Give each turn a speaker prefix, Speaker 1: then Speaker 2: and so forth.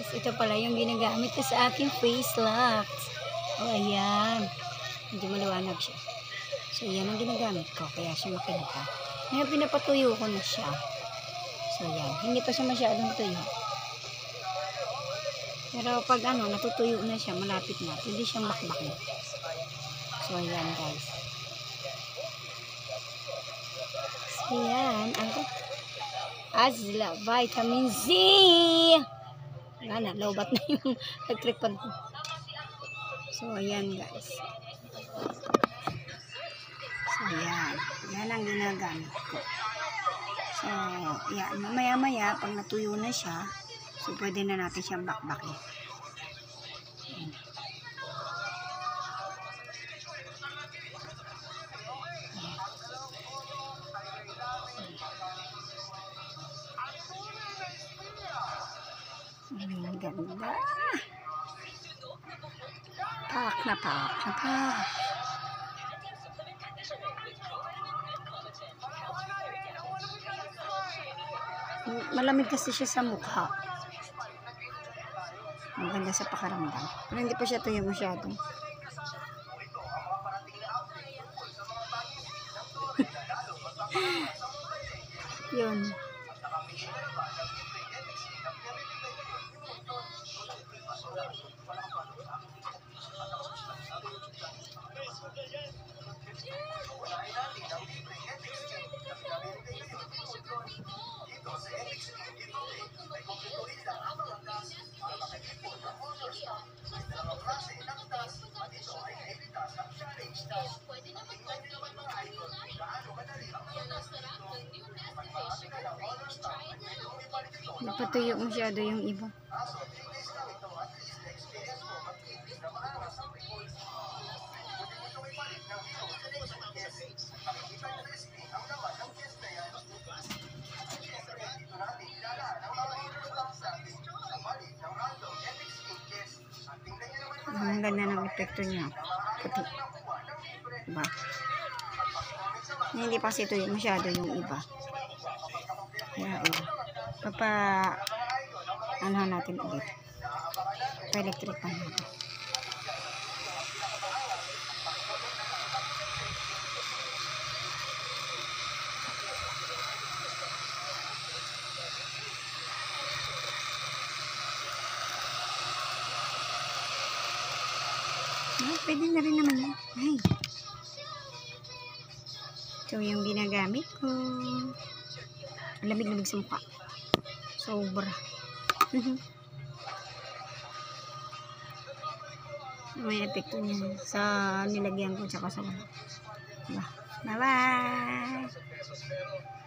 Speaker 1: guys, ito pala yung ginagamit ko sa aking face lock. O, ayan. Medyo maliwanag siya. So, yan ang ginagamit ko. Kaya siya makinita. Ngayon, pinapatuyo ko na siya. So, yan. Hindi pa siya masyadong tuyo. Pero pag natutuyo na siya, malapit na. Pwede siyang bakbakin. So, ayan guys. So, yan. Azla Vitamin Z. Wala na, lobat na yung nagtripad ko. So, ayan guys. So, ayan. Yan ang ginagamit ko. So, yan. Mamaya-maya, pag natuyo na siya, so, pwede na natin siyang bakbakin. Ang ganda. Pak na pak na pak. Malamig kasi siya sa mukha. Maganda sa pakaramdam. Pero hindi pa siya tuyo masyado. Yun. Napatuyo masyado yung iba. Ang ganda ng epekto niya. Puti. Diba? Hindi pa kasi ito masyado yung iba. Kaya natin ulit. Pa-electric pa natin. Pwede na rin naman yan. Ay. So, yung ginagamit ko. Lamig-lamig sa mukha. Sobra. May epekto niya sa nilagyan ko tsaka sa wala. Bye-bye!